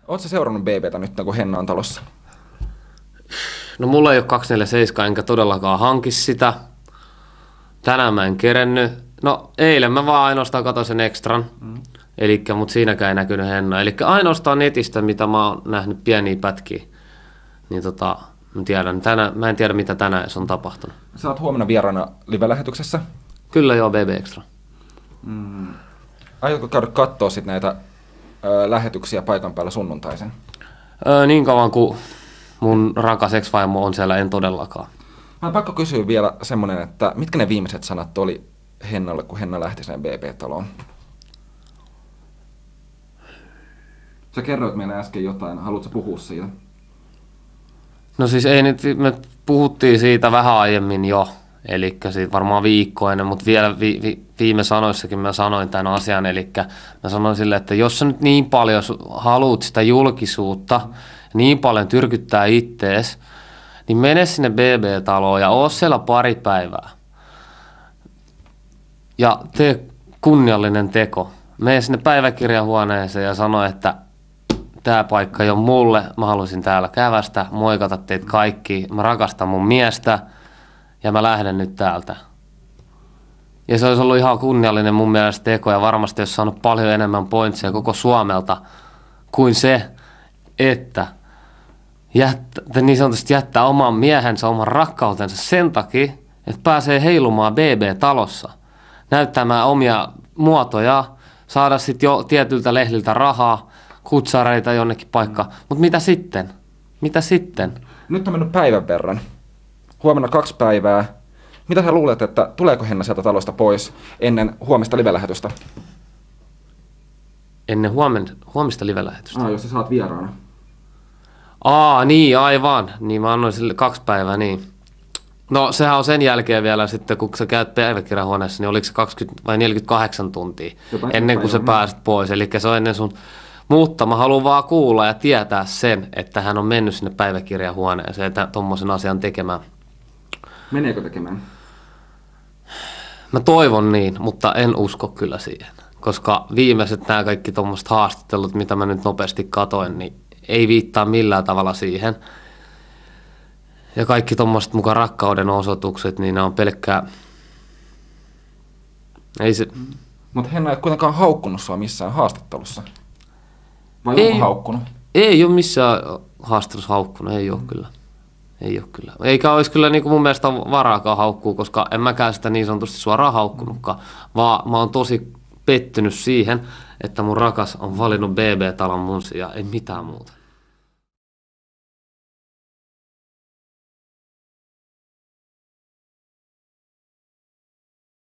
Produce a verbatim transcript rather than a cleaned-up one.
Oletko sä seurannut B B:tä nyt, kun Henna on talossa? No mulla ei ole kaksisataaneljäkymmentäseitsemän, enkä todellakaan hanki sitä. Tänään mä en kerennyt. No eilen mä vaan ainoastaan katsoin sen ekstran. Mm. Elikkä, mut siinäkään ei näkynyt Henna. Elikkä ainoastaan netistä, mitä mä oon nähnyt pieniä pätkiä. Niin tota, mä, tiedän, tänä, mä en tiedä, mitä tänään on tapahtunut. Sä oot huomenna vieraana live-lähetyksessä. Kyllä joo, B B Extra. Mm. Aiotko käydä kattoo sit näitä ö, lähetyksiä paikan päällä sunnuntaisen? Öö, niin kauan kuin mun rakas ex-vaimo on siellä, en todellakaan. Mä on pakko kysyä vielä semmonen, että mitkä ne viimeiset sanat oli Hennalle, kun Henna lähti sen B B-taloon? Sä kerroit meille äsken jotain, haluatko puhua siitä? No siis ei nyt, me puhuttiin siitä vähän aiemmin jo, eli siitä varmaan viikko ennen, mutta vielä vi, vi, viime sanoissakin mä sanoin tämän asian, eli mä sanoin sille, että jos sä nyt niin paljon haluat sitä julkisuutta, niin paljon tyrkyttää ittees, niin mene sinne B B-taloon ja oo siellä pari päivää. Ja tee kunniallinen teko. Mene sinne päiväkirjahuoneeseen ja sano, että tämä paikka ei ole mulle, mä haluaisin täällä kävästä, moikata teitä kaikki, mä rakastan mun miestä ja mä lähden nyt täältä. Ja se olisi ollut ihan kunniallinen mun mielestä teko ja varmasti olisi saanut paljon enemmän pointseja koko Suomelta kuin se, että jättä, niin sanotusti jättää oman miehensä, oman rakkautensa sen takia, että pääsee heilumaan B B-talossa, näyttämään omia muotoja, saada sitten jo tietyltä lehdiltä rahaa, kutsareita jonnekin paikkaan. Mutta mitä sitten? Mitä sitten? Nyt on mennyt päivän verran. Huomenna kaksi päivää. Mitä sä luulet, että tuleeko Henna sieltä talosta pois ennen huomista live-lähetystä? Ennen huomen, huomista live-lähetystä? Ah, jos sä saat vieraana. Aa, niin, aivan. Niin mä annoin sille kaksi päivää, niin. No sehän on sen jälkeen vielä sitten, kun sä käyt päiväkirjahuoneessa, niin oliko se kaksikymmentä vai neljäkymmentäkahdeksan tuntia Jotain ennen kuin sä pääset pois. Eli se on ennen sun. Mutta mä haluan vaan kuulla ja tietää sen, että hän on mennyt sinne päiväkirjahuoneeseen ja tommosen asian tekemään. Meneekö tekemään? Mä toivon niin, mutta en usko kyllä siihen. Koska viimeiset nämä kaikki tommoset haastattelut, mitä mä nyt nopeasti katoin, niin ei viittaa millään tavalla siihen. Ja kaikki tommoset mukaan rakkauden osoitukset, niin ne on pelkkää. Ei se. Mutta Henna ei ole kuitenkaan haukkunut sua missään haastattelussa. Vai ei, onko haukkunut? Ei ole missään haastattelussa haukkunut, ei ole kyllä. Ei ole kyllä. Eikä olisi kyllä niin kuin mun mielestä varaakaan haukkuu, koska en mäkään sitä niin sanotusti suoraan haukkunutkaan, vaan mä oon tosi pettynyt siihen, että mun rakas on valinnut B B-talon mun sijaan, ei mitään muuta.